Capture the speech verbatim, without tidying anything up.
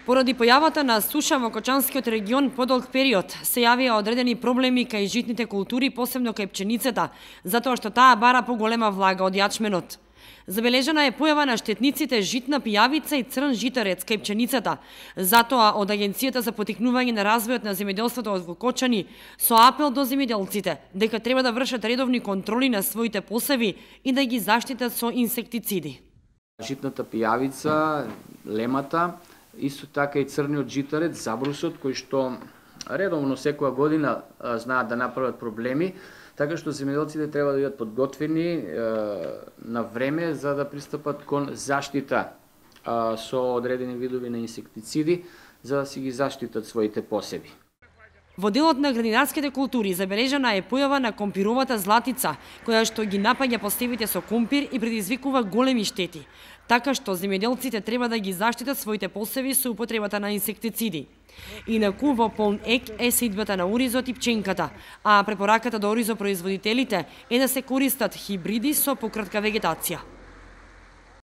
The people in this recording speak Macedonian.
Поради појавата на суша во Кочанскиот регион подолг период, се јавија одредени проблеми кај житните култури, посебно кај пченицата, затоа што таа бара поголема влага од јачменот. Забележана е појава на штетниците житна пијавица и црн житарец кај пченицата. Затоа од Агенцијата за поттикнување на развојот на земјоделството од Кочани со апел до земјоделците дека треба да вршат редовни контроли на своите посеви и да ги заштитат со инсектициди. Житната пијавица, лемата, исто така и црниот житарец, забрусот, кој што редовно секоја година знаат да направат проблеми, така што земјоделците треба да бидат подготвени е, на време за да пристапат кон заштита е, со одредени видови на инсектициди, за да си ги заштитат своите посеби. Во делот на градинарските култури забележана е појава на компировата златица, која што ги напаѓа посевите со компир и предизвикува големи штети. Така што земјоделците треба да ги заштитат своите посеви со употребата на инсектициди. Инаку во полн ек е сеидбата на оризот и пченката, а препораката до оризопроизводителите е да се користат хибриди со пократка вегетација.